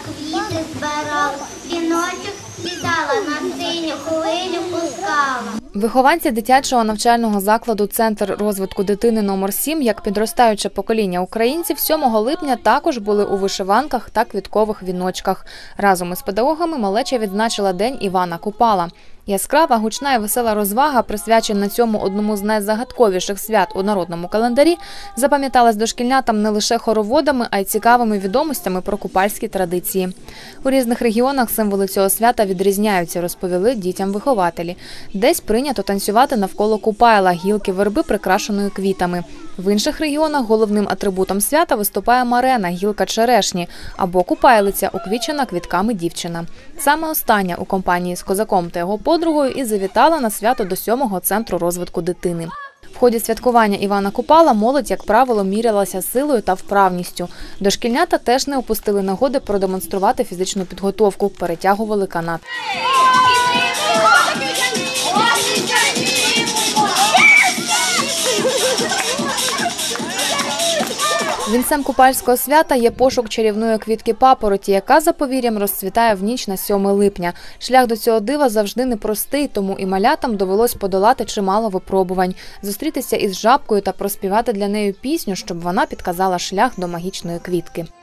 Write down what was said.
квіти збирала, віночок літала, на синю хвилю пускала. Вихованці дитячого навчального закладу «Центр розвитку дитини номер 7», як підростаюче покоління українців, 7 липня також були у вишиванках та квіткових віночках. Разом із педагогами малеча відзначила День Івана Купала. Яскрава, гучна і весела розвага, присвячена цьому одному з найзагадковіших свят у народному календарі, запам'яталась дошкільнятам не лише хороводами, а й цікавими відомостями про купальські традиції. У різних регіонах символи цього свята відрізняються, розповіли дітям вихователі. Десь прийнято танцювати навколо купайла, гілки верби, прикрашеної квітами. В інших регіонах головним атрибутом свята виступає марена, гілка черешні, або купайлиця, уквічена квітками дівчина. Саме остання у компанії з козаком та його подругою і завітала на свято до 7-го центру розвитку дитини. В ході святкування Івана Купала молодь, як правило, мірялася силою та вправністю. Дошкільнята теж не упустили нагоди продемонструвати фізичну підготовку, перетягували канат. Вінцем купальського свята є пошук чарівної квітки папороті, яка, за повір'ям, розцвітає в ніч на 7 липня. Шлях до цього дива завжди непростий, тому і малятам довелось подолати чимало випробувань. Зустрітися із жабкою та проспівати для неї пісню, щоб вона підказала шлях до магічної квітки.